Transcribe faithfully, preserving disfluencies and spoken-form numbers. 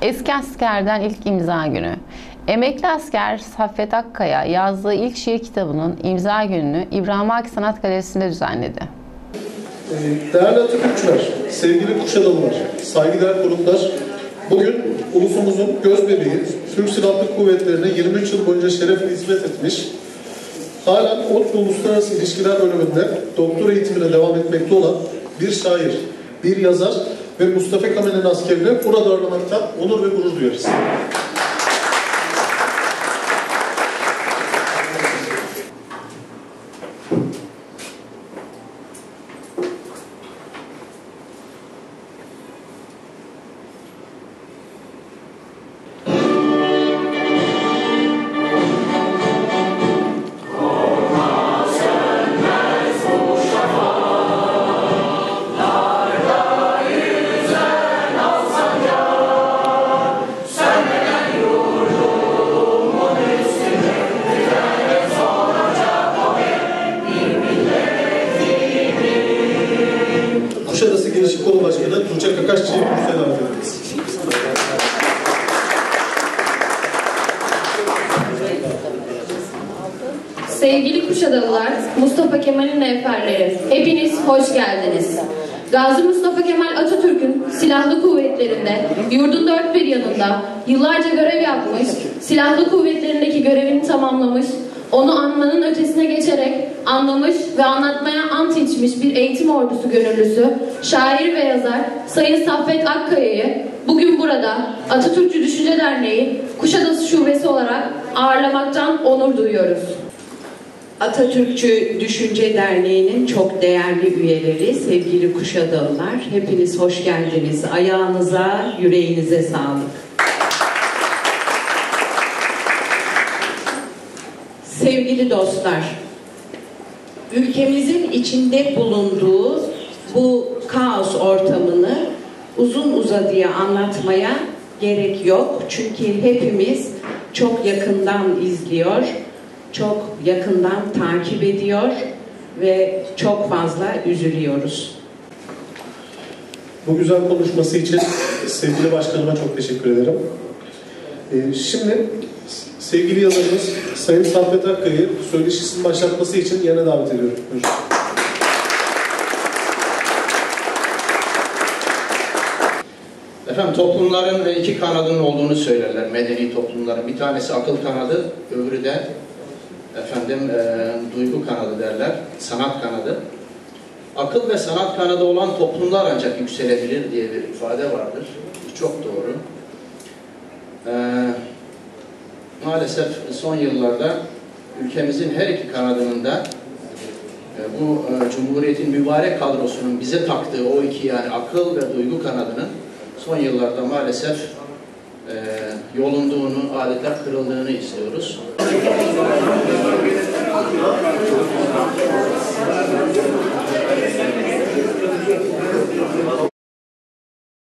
Eski askerden ilk imza günü. Emekli asker Saffet Akkaya yazdığı ilk şiir kitabının imza gününü İbrahim Hakkı Sanat Galerisi'nde düzenledi. Değerli Atatürkçüler, sevgili Kuşadalılar, saygıdeğer konuklar, bugün ulusumuzun gözbebeği, Türk Silahlı Kuvvetleri'ne yirmi üç yıl boyunca şerefle hizmet etmiş, halen ODTÜ Uluslararası İlişkiler bölümünde doktora eğitimine devam etmekte olan bir şair, bir yazar ve Mustafa Kemal'in askerini burada ağırlamaktan onur ve gurur duyarız. Kuşadası Gençlik Kolu Başkanı Tuğçe Kakaşçı'yı kürsüye davet ederiz. Sevgili Kuşadalılar, Mustafa Kemal'in neferleri, hepiniz hoş geldiniz. Gazi Mustafa Kemal Atatürk'ün silahlı kuvvetlerinde, yurdun dört bir yanında yıllarca görev yapmış, silahlı kuvvetlerindeki görevini tamamlamış, onu anmanın ötesine geçerek anlamış ve anlatmaya ant içmiş bir eğitim ordusu gönüllüsü, şair ve yazar Sayın Saffet Akkaya'yı bugün burada Atatürkçü Düşünce Derneği Kuşadası Şubesi olarak ağırlamaktan onur duyuyoruz. Atatürkçü Düşünce Derneği'nin çok değerli üyeleri, sevgili Kuşadalılar, hepiniz hoş geldiniz. Ayağınıza, yüreğinize sağlık. Sevgili dostlar, ülkemizin içinde bulunduğu bu kaos ortamını uzun uzadıya anlatmaya gerek yok. Çünkü hepimiz çok yakından izliyor, çok yakından takip ediyor ve çok fazla üzülüyoruz. Bu güzel konuşması için sevgili başkanıma çok teşekkür ederim. Ee, şimdi sevgili yazarımız Sayın Saffet Akkaya'yı söyleşisinin başlatması için yerine davet ediyorum. Buyurun. Efendim, toplumların iki kanadının olduğunu söylerler, medeni toplumların. Bir tanesi akıl kanadı, öbürü de efendim e, duygu kanadı derler, sanat kanadı. Akıl ve sanat kanadı olan toplumlar ancak yükselebilir diye bir ifade vardır. Bu çok doğru. E, maalesef son yıllarda ülkemizin her iki kanadının da e, bu e, Cumhuriyet'in mübarek kadrosunun bize taktığı o iki, yani akıl ve duygu kanadının son yıllarda maalesef e, yolunduğunu, adeta kırıldığını istiyoruz.